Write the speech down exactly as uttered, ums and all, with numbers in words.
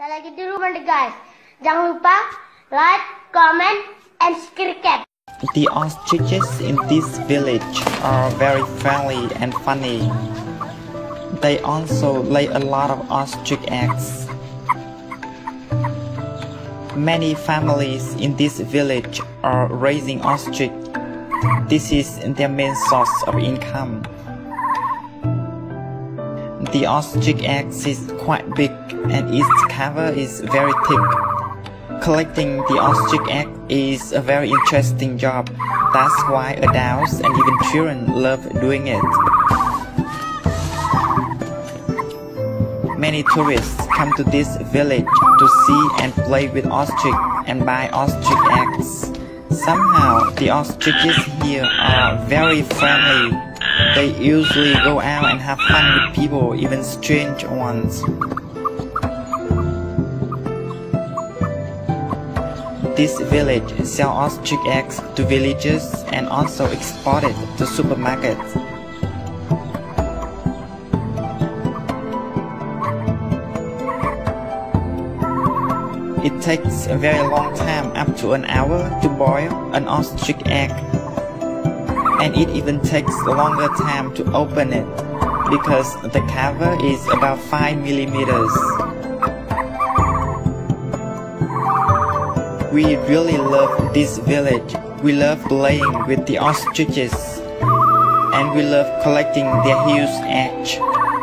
Saya lagi di rumah nih guys. Jangan lupa like, comment, and subscribe. The ostriches in this village are very friendly and funny. They also lay a lot of ostrich eggs. Many families in this village are raising ostrich. This is their main source of income. The ostrich eggs is quite big and its cover is very thick. Collecting the ostrich egg is a very interesting job. That's why adults and even children love doing it. Many tourists come to this village to see and play with ostrich and buy ostrich eggs. Somehow the ostriches here are very friendly. They usually go out and have fun with people, even strange ones. This village sells ostrich eggs to villagers and also export it to supermarkets. It takes a very long time, up to an hour, to boil an ostrich egg. And it even takes a longer time to open it, because the cover is about five millimeters. We really love this village. We love playing with the ostriches, and we love collecting their huge eggs.